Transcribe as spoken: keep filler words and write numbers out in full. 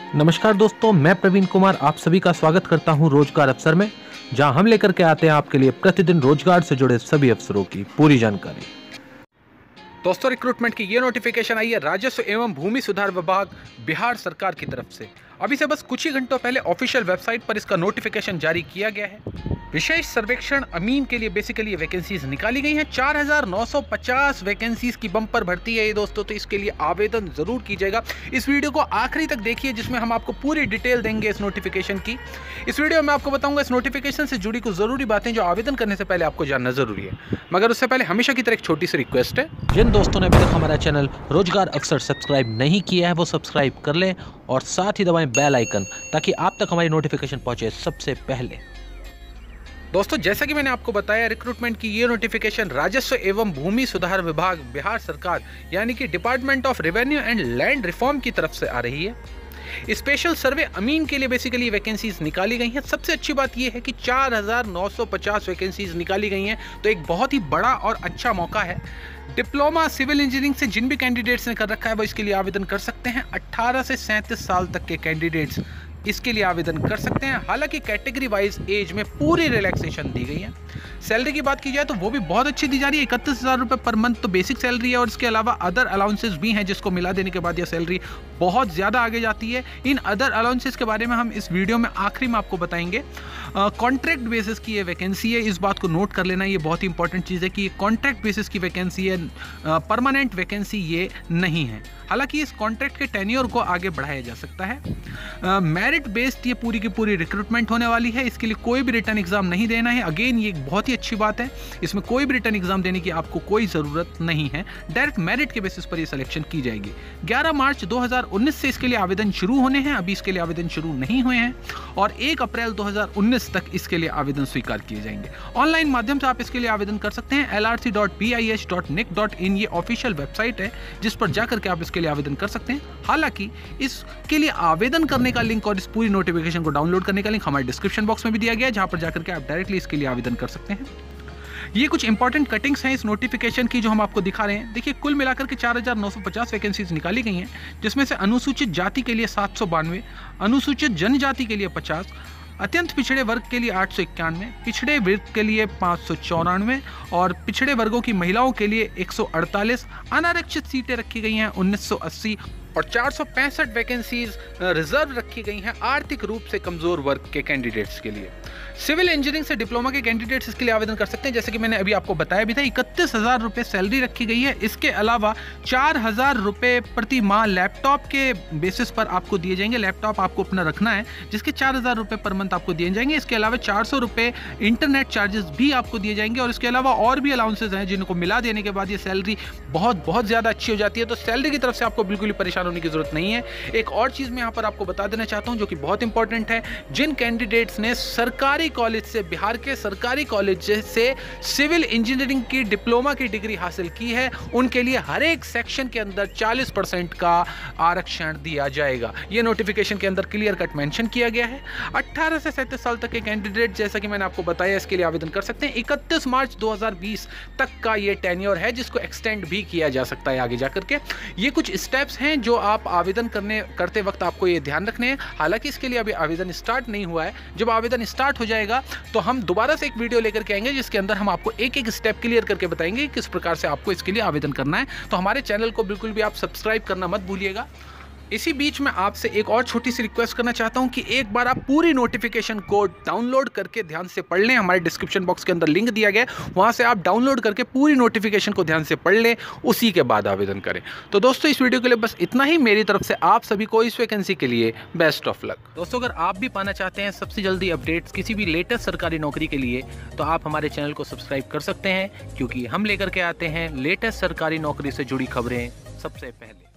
नमस्कार दोस्तों, मैं प्रवीण कुमार आप सभी का स्वागत करता हूं रोजगार अवसर में, जहां हम लेकर के आते हैं आपके लिए प्रतिदिन रोजगार से जुड़े सभी अवसरों की पूरी जानकारी। दोस्तों, रिक्रूटमेंट की ये नोटिफिकेशन आई है राजस्व एवं भूमि सुधार विभाग बिहार सरकार की तरफ से। अभी से बस कुछ ही घंटों पहले ऑफिशियल वेबसाइट पर इसका नोटिफिकेशन जारी किया गया है। विशेष सर्वेक्षण अमीन के लिए बेसिकली वैकेंसीज निकाली गई हैं। चार हज़ार नौ सौ पचास वैकेंसीज की बम्पर भर्ती है ये दोस्तों, तो इसके लिए आवेदन जरूर कीजिएगा। इस वीडियो को आखिरी तक देखिए, जिसमें हम आपको पूरी डिटेल देंगे इस नोटिफिकेशन की। इस वीडियो में आपको बताऊंगा इस नोटिफिकेशन से जुड़ी कुछ जरूरी बातें जो आवेदन करने से पहले आपको जानना जरूरी है। मगर उससे पहले हमेशा की तरह एक छोटी सी रिक्वेस्ट है, जिन दोस्तों ने अभी तक हमारा चैनल रोजगार अवसर सब्सक्राइब नहीं किया है वो सब्सक्राइब कर लें और साथ ही दबाएं बेल आइकन, ताकि आप तक हमारी नोटिफिकेशन पहुंचे सबसे पहले। दोस्तों, जैसा कि मैंने आपको बताया, रिक्रूटमेंट की ये नोटिफिकेशन राजस्व एवं भूमि सुधार विभाग बिहार सरकार यानी कि department of revenue and land reform की तरफ से आ रही है। स्पेशल सर्वे अमीन के लिए बेसिकली वैकेंसीज निकाली गई हैं। सबसे अच्छी बात यह है कि चार हज़ार नौ सौ पचास वैकेंसीज निकाली गई हैं, तो एक बहुत ही बड़ा और अच्छा मौका है। डिप्लोमा सिविल इंजीनियरिंग से जिन भी कैंडिडेट्स ने कर रखा है वो इसके लिए आवेदन कर सकते हैं। अट्ठारह से सैंतीस साल तक के कैंडिडेट्स इसके लिए आवेदन कर सकते हैं। हालांकि कैटेगरी वाइज एज में पूरी रिलैक्सेशन दी गई है। सैलरी की बात की जाए तो वो भी बहुत अच्छी दी जा रही है। इकतीस हज़ार रुपये पर मंथ तो बेसिक सैलरी है, और इसके अलावा अदर अलाउंसेस भी हैं जिसको मिला देने के बाद यह सैलरी बहुत ज़्यादा आगे जाती है। इन अदर अलाउंसेस के बारे में हम इस वीडियो में आखिरी में आपको बताएंगे। कॉन्ट्रैक्ट बेसिस की ये वैकेंसी है, इस बात को नोट कर लेना, ये बहुत ही इंपॉर्टेंट चीज़ है कि ये कॉन्ट्रैक्ट बेसिस की वैकेंसी है, परमानेंट वैकेंसी ये नहीं है। हालांकि इस कॉन्ट्रैक्ट के टेन्योर को आगे बढ़ाया जा सकता है। मेरिट बेस्ड ये पूरी की पूरी रिक्रूटमेंट होने वाली है। इसके लिए कोई भी रिटर्न एग्जाम नहीं देना है। अगेन ये एक बहुत ही अच्छी बात है, इसमें कोई भी रिटर्न एग्जाम देने की आपको कोई ज़रूरत नहीं है। डायरेक्ट मेरिट के बेसिस पर ये सिलेक्शन की जाएगी। ग्यारह मार्च दो हज़ार उन्नीस से इसके लिए आवेदन शुरू होने हैं। अभी इसके लिए आवेदन शुरू नहीं हुए हैं, और एक अप्रैल दो हज़ार उन्नीस तक इसके लिए आवेदन स्वीकार किए जाएंगे। ऑनलाइन माध्यम से आप इसके लिए आवेदन कर सकते हैं। L R C dot B I H dot nic dot in ये ऑफिशियल वेबसाइट है, जिस पर जाकर के आप इसके लिए आवेदन कर सकते हैं। हालांकि इसके लिए आवेदन करने का लिंक और इस पूरी नोटिफिकेशन को डाउनलोड करने का लिंक हमारे डिस्क्रिप्शन बॉक्स में भी दिया गया है, जहां पर जाकर के आप डायरेक्टली इसके लिए आवेदन कर सकते हैं। ये कुछ इंपॉर्टेंट कटिंग्स हैं इस नोटिफिकेशन की जो हम आपको दिखा रहे हैं। देखिए, कुल मिलाकर के चार हज़ार नौ सौ पचास वैकेंसीज निकाली गई हैं, जिसमें से अनुसूचित जाति के लिए सात सौ बानवे, अनुसूचित जनजाति के लिए पचास, अत्यंत पिछड़े वर्ग के लिए आठ सौ इक्यानवे, पिछड़े वर्ग के लिए पाँच सौ चौरानवे और पिछड़े वर्गों की महिलाओं के लिए एक सौ अड़तालीस, अनारक्षित सीटें रखी गई हैं उन्नीस सौ अस्सी और चार सौ पैंसठ वैकेंसीज रिजर्व रखी गई हैं आर्थिक रूप से कमजोर वर्ग के कैंडिडेट्स के लिए। सिविल इंजीनियरिंग से डिप्लोमा के कैंडिडेट्स इसके लिए आवेदन कर सकते हैं। जैसे कि मैंने अभी आपको बताया भी था, इकतीस हजार रुपये सैलरी रखी गई है। इसके अलावा चार हजार रुपये प्रति माह लैपटॉप के बेसिस पर आपको दिए जाएंगे। लैपटॉप आपको अपना रखना है, जिसके चार हजार रुपये पर मंथ आपको दिए जाएंगे। इसके अलावा चार सौ रुपये इंटरनेट चार्जेस भी आपको दिए जाएंगे, और इसके अलावा और भी अलाउंसेज हैं जिनको मिला देने के बाद ये सैलरी बहुत बहुत ज़्यादा अच्छी हो जाती है। तो सैलरी की तरफ से आपको बिल्कुल भी परेशान होने की जरूरत नहीं है। एक और चीज़ मैं यहाँ पर आपको बता देना चाहता हूँ जो कि बहुत इंपॉर्टेंट है। जिन कैंडिडेट्स ने सरकारी कॉलेज से, बिहार के सरकारी कॉलेज से सिविल इंजीनियरिंग की डिप्लोमा की डिग्री हासिल की है, उनके लिए हर एक सेक्शन के अंदर चालीस परसेंट का आरक्षण दिया जाएगा। ये नोटिफिकेशन के अंदर क्लियर कट मेंशन किया गया है। अठारह से सैंतीस साल तक के कैंडिडेट, जैसा कि मैंने आपको बताया, इसके लिए आवेदन कर सकते हैं। इकतीस मार्च दो हज़ार बीस तक का ये टेन्योर है, जिसको एक्सटेंड भी किया जा सकता है आगे जाकर के। ये कुछ स्टेप्स हैं जो आप आवेदन करने करते वक्त आपको ये ध्यान रखने हैं। हालांकि इसके लिए अभी आवेदन स्टार्ट नहीं हुआ है। जब आवेदन स्टार्ट हो जाएगा तो हम दोबारा से एक वीडियो लेकर के आएंगे, जिसके अंदर हम आपको एक एक स्टेप क्लियर करके बताएंगे किस प्रकार से आपको इसके लिए आवेदन करना है। तो हमारे चैनल को बिल्कुल भी आप सब्सक्राइब करना मत भूलिएगा। इसी बीच में आपसे एक और छोटी सी रिक्वेस्ट करना चाहता हूं कि एक बार आप पूरी नोटिफिकेशन को डाउनलोड करके ध्यान से पढ़ लें। हमारे डिस्क्रिप्शन बॉक्स के अंदर लिंक दिया गया है, वहां से आप डाउनलोड करके पूरी नोटिफिकेशन को ध्यान से पढ़ लें, उसी के बाद आवेदन करें। तो दोस्तों, इस वीडियो के लिए बस इतना ही। मेरी तरफ से आप सभी को इस वैकेंसी के लिए बेस्ट ऑफ लक। दोस्तों, अगर आप भी पाना चाहते हैं सबसे जल्दी अपडेट्स किसी भी लेटेस्ट सरकारी नौकरी के लिए, तो आप हमारे चैनल को सब्सक्राइब कर सकते हैं, क्योंकि हम लेकर के आते हैं लेटेस्ट सरकारी नौकरी से जुड़ी खबरें सबसे पहले।